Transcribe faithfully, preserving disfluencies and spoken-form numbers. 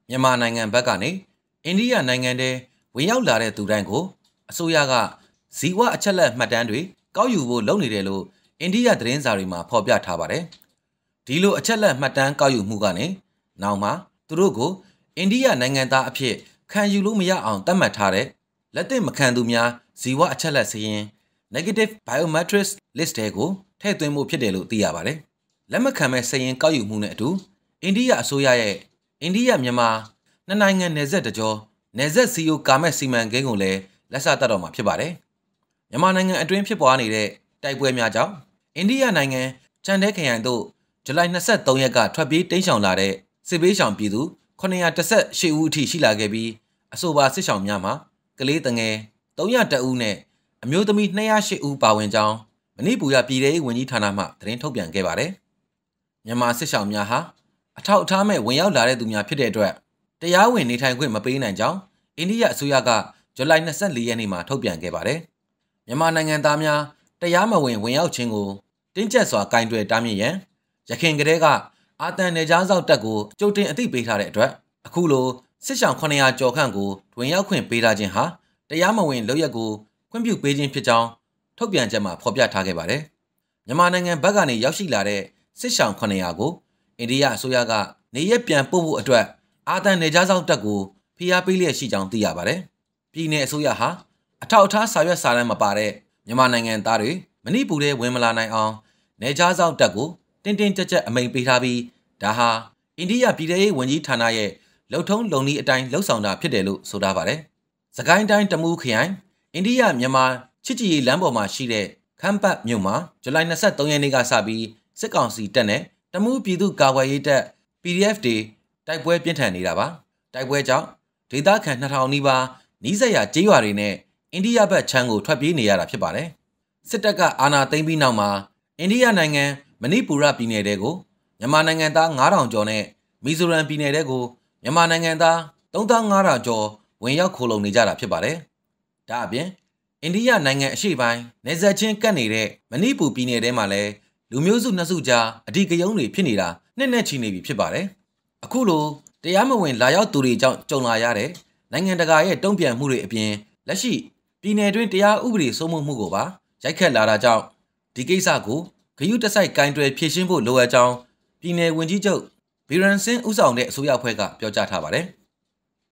မြန်မာနိုင်ငံဘက်ကနေအိန္ဒိယနိုင်ငံထဲဝင်ရောက်လာတဲ့သူတိုင်းကိုအစိုးရကဇီဝအချက်လက်မှတ်တမ်းတွေကောက်ယူဖို့လုပ်နေတယ်လို့အိန္ဒိယသတင်းစာတွေမှာဖော်ပြထားပါတယ်။ဒီလိုအချက်လက်မှတ်တမ်းကောက်ယူမှုကနေနောက်မှာသူတို့ကိုအိန္ဒိယနိုင်ငံသားအဖြစ်ခံယူလို့မရအောင်သတ်မှတ်ထားတဲ့လက်သင့်မခံသူများဇီဝအချက်လက်စာရင်း Negative Biometrics List တွေကိုထည့်သွင်းဖို့ဖြစ်တယ်လို့သိရပါတယ်။လက်မခံမဲ့စာရင်းကောက်ယူမှုနဲ့အတူအိန္ဒိယအစိုးရရဲ့အိန္ဒိယမြန်မာနှစ်နိုင်ငံနယ်စပ်တကြောနယ်စပ်စီယိုကာမက်စီမံကိန်းကိုလည်းလက်စတတ်တော့မှာဖြစ်ပါတယ်။မြန်မာနိုင်ငံအတွင်းဖြစ်ပွားနေတဲ့တိုက်ပွဲများကြောင့်အိန္ဒိယနိုင်ငံချန်တဲခရိုင်သို့ဇူလိုင်၂၃ရက်ကထွက်ပြေးတိမ်းရှောင်လာတဲ့စစ်ဘေးရှောင်ပြည်သူခုနှစ်ရာ၁၈ဦးအထိရှိလာခဲ့ပြီးအဆိုပါစစ်ရှောင်များမှာကလေးတငယ်၃၀၁ဦးနဲ့အမျိုးသမီး၂၀၈ဦးပါဝင်ကြောင်းမဏိပူရပြည်ထောင်ဝန်ကြီးဌာနမှသတင်းထုတ်ပြန်ခဲ့ပါတယ်။မြန်မာစစ်ရှောင်များဟာအထောက်အထားမဲ့ဝင်ရောက်လာတဲ့သူများဖြစ်တဲ့အတွက်တရားဝင်နေထိုင်ခွင့်မပေးနိုင်ကြောင်းအိန္ဒိယအစိုးရကဇူလိုင်၂၄ရက်နေ့မှာထုတ်ပြန်ခဲ့ပါတယ်။မြန်မာနိုင်ငံသားများတရားမဝင်ဝင်ရောက်ခြင်းကိုတင်းကျပ်စွာကင်တွယ်တားမြစ်ရန်ရခိုင်ကလေးကအာတန်နယ်ကြားစောက်တပ်ကိုကြိုတင်အသိပေးထားတဲ့အတွက်အခုလိုစစ်ဆောင်ခုနှစ်ရာကျော်ခန့်ကိုတွင်ရောက်ခွင့်ပေးထားခြင်းဟာတရားမဝင်လုပ်ရက်ကိုခွင့်ပြုပေးခြင်းဖြစ်ကြောင်းထုတ်ပြန်ချက်မှာဖော်ပြထားခဲ့ပါတယ်။မြန်မာနိုင်ငံဘက်ကနေရောက်ရှိလာတဲ့စစ်ဆောင်ခုနှစ်ရာကိုအိန္ဒိယအစိုးရကနေရက်ပြန်ပို့ဖို့အတွက်အာတန်နယ်ကြားစောက်တပ်ကိုဖိအားပေးလျက်ရှိကြောင်းသိရပါတယ်။ပြည်내အစိုးရဟာအထောက်အထားစာရွက်စာတမ်းမပါတဲ့မြန်မာနိုင်ငံသားတွေမဏိပူထဲဝင်မလာနိုင်အောင်နယ်ကြားစောက်တပ်ကိုတင်းတင်းကြပ်ကြပ်အမိန့်ပေးထားပြီးဒါဟာအိန္ဒိယပြည်ထောင်ဝန်ကြီးဌာနရဲ့လုံထုံးလုံနည်းအတိုင်းလှုပ်ဆောင်တာဖြစ်တယ်လို့ဆိုထားပါတယ်။စကိုင်းတိုင်းတမူးခရိုင်အိန္ဒိယမြန်မာချစ်ကြည်ရေးလမ်းပေါ်မှာရှိတဲ့ခမ်းပတ်မြို့မှာဇူလိုင်၂၃ရက်နေ့ကစပြီးစစ်ကောင်စီတပ်နဲ့တမူးပြည်သူ့ကာကွယ်ရေးတပ် P D F တွေတိုက်ပွဲပြင်းထန်နေတာပါ။တိုက်ပွဲကြောင့်ဒေသခံနှစ်ထောင်နီးပါးနီးစပ်ရာကျေးရွာတွေနဲ့အိန္ဒိယဘက်ခြမ်းကိုထွက်ပြေးနေရတာဖြစ်ပါတယ်။စစ်တပ်ကအာဏာသိမ်းပြီးနောက်မှာအိန္ဒိယနိုင်ငံမဏိပူရပြည်နယ်တဲကိုမြန်မာနိုင်ငံသား၅ထောင်ကျော်နဲ့မီဇိုရမ်ပြည်နယ်တဲကိုမြန်မာနိုင်ငံသား၃သောင်း၅ထောင်ကျော်ဝင်ရောက်ခိုလုံနေကြတာဖြစ်ပါတယ်။ဒါအပြင်အိန္ဒိယနိုင်ငံအရှေ့ပိုင်းနယ်စပ်ချင်းကပ်နေတဲ့မဏိပူပြည်နယ်ထဲမှာလည်းလူမျိုးစုနှစ်စုကြားအဓိကရုဏ်းတွေဖြစ်နေတာနှစ်နဲ့ချီနေပြီဖြစ်ပါတယ်။အခုလိုတရားမဝင်လာရောက်သူတွေကြောင့်ကြုံလာရတဲ့နိုင်ငံတကာရဲ့တုံ့ပြန်မှုတွေအပြင်လက်ရှိပြည်내တွင်တရားဥပဒေစိုးမိုးမှုကိုပါရိုက်ခတ်လာတာကြောင့်ဒီကိစ္စကိုဂရုတစိုက်ကင်တွယ်ဖြေရှင်းဖို့လိုအပ်ကြောင်းပြည်내ဝန်ကြီးချုပ်ဘီရန်စင်းဦးဆောင်တဲ့အစိုးရအဖွဲ့ကပြောကြားထားပါတယ်။